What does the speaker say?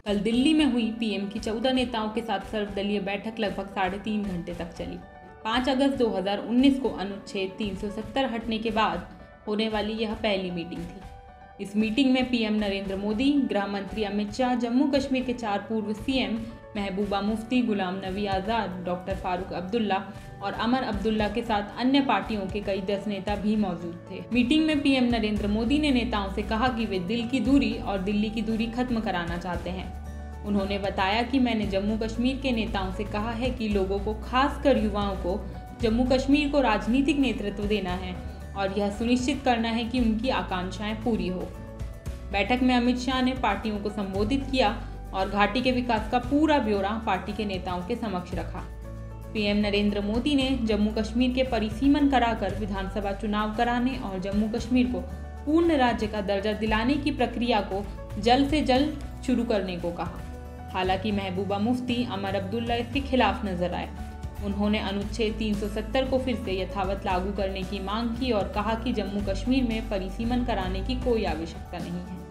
कल दिल्ली में हुई पीएम की 14 नेताओं के साथ सर्वदलीय बैठक लगभग 3.5 घंटे तक चली। 5 अगस्त 2019 को अनुच्छेद 370 हटने के बाद होने वाली यह पहली मीटिंग थी। इस मीटिंग में पीएम नरेंद्र मोदी, गृह मंत्री अमित शाह, जम्मू कश्मीर के 4 पूर्व सीएम महबूबा मुफ्ती, गुलाम नबी आज़ाद, डॉक्टर फारूक अब्दुल्ला और अमर अब्दुल्ला के साथ अन्य पार्टियों के कई 10 नेता भी मौजूद थे। मीटिंग में पीएम नरेंद्र मोदी ने नेताओं से कहा कि वे दिल की दूरी और दिल्ली की दूरी खत्म कराना चाहते हैं। उन्होंने बताया कि मैंने जम्मू कश्मीर के नेताओं से कहा है कि लोगों को, खासकर युवाओं को, जम्मू कश्मीर को राजनीतिक नेतृत्व देना है और यह सुनिश्चित करना है कि उनकी आकांक्षाएं पूरी हो। बैठक में अमित शाह ने पार्टियों को संबोधित किया और घाटी के विकास का पूरा ब्यौरा पार्टी के नेताओं के समक्ष रखा। पीएम नरेंद्र मोदी ने जम्मू कश्मीर के परिसीमन कराकर विधानसभा चुनाव कराने और जम्मू कश्मीर को पूर्ण राज्य का दर्जा दिलाने की प्रक्रिया को जल्द से जल्द शुरू करने को कहा। हालांकि महबूबा मुफ्ती, अमर अब्दुल्ला इसके खिलाफ नजर आए। उन्होंने अनुच्छेद 370 को फिर से यथावत लागू करने की मांग की और कहा कि जम्मू कश्मीर में परिसीमन कराने की कोई आवश्यकता नहीं है।